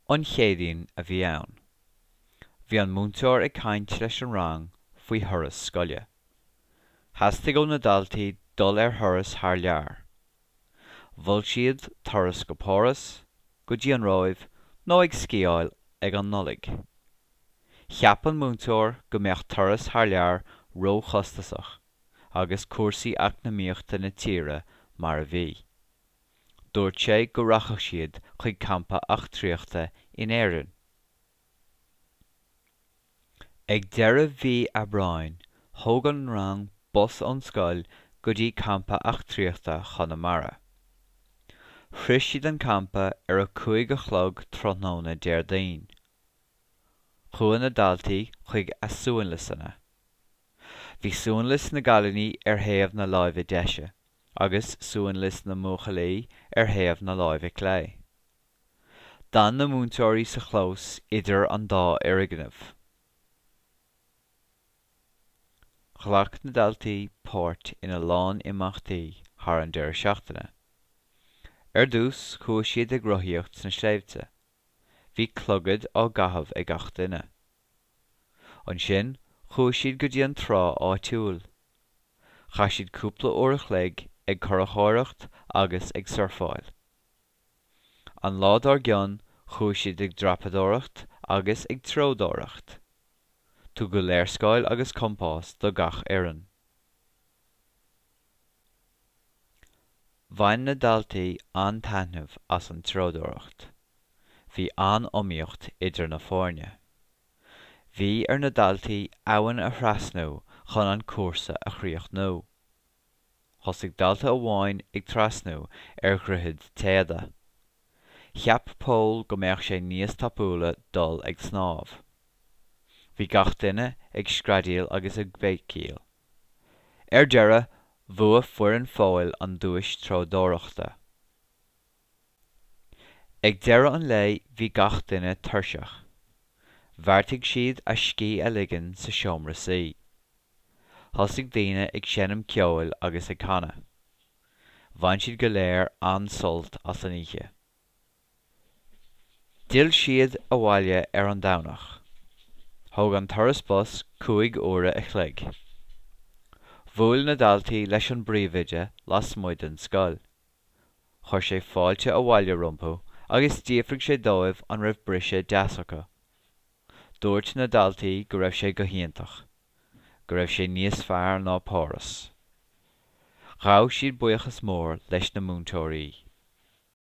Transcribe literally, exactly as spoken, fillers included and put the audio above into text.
An chéadaoin a bhí ann. Bhí an múntóir ag caint leis an rang faoi Turas Scoile. Theastaigh ó na Daltaí dul ar thuras thar lear. Bhfuil siad turas go póras, go dtí an romhaibh, nó ag scíáil ag an nollag. Cheap an múntóir go mbeadh turas thar lear róchostasach, agus cúrsaí eacnamaíochta na tíre mar a bhí. Dúirt sé go rachaidh siad chuig campa eachtraíochta in Éireann. Ag deireadh bhí Aibreáin, thóg an rang bus ón scoil go dtí campa eachtraíochta Chonamara. Chris siad an campa ar a cúig a chlog tráthnóna Déardaoin. Chuaigh na Daltaí chuig a suanlas anna. Bhí suanlas na Gaillimhí ar thaobh na láimhe deise, agus suanlas na Mórchulaí ar thaobh na láimhe clé. Dan na múntóirí sa chlós idir an dá airgneamh. Chhlaach na Daltaí páirt ina lán imeachtaí thar an deir seachtaine. Ar dús chuaigh siad ag rothaíocht sna sléibhte. Bhí clogad á gcaitheamh ag gach duine. Ansin chuaigh siad go dtí an trá áitiúil. Cha siad cúpla uair chléig ag corrachóireacht agus ag surfáil. An ládár gcionn chuaigh siad ag drapadóireacht agus ag tródóireacht. Tú go léir scoil agus compás do gach éireann. Bhain na Daltaí an-taitneamh as an tródóireacht. Bhí an-iomaíocht idir na Fáinne. Bhí ar na Daltaí abhainn a thrasnú chun an cúrsa a chríocht nó. Thosaigh Dalta amháin ag trasnú ar dhroichid téada. Cheap pól go mbeadh sé níos tapúla dul ag snámh. Bhí gach duine ag scradaíal agus ag bhéicíal. Ar deireadh bhua fuair an fáil an dúis tródóireachta. Ag deireadh an lae bhí gach duine tuirseach. Bhartaigh siad a scí a ligean sa seomrasaí. Thosaigh daoine ag séanam ceoil agus ag canna. Bhain siad go léir an-sult as an oíche. D'fhill siad a bhaile ar an domhnach. Thóg an turas bus cúig uaire a chloig. Bhuail na Daltaí leis an bríomhaide las muid an scoil. Chuir sé fáilte a bhaile rompu agus díofraigh sé dóibh an raibh brise deasacha. Dúirt na Daltaí go raibh sé go hiantach, go raibh sé níos fearr ná páras. Ghabh siad buíochas mór leis na múntóirí.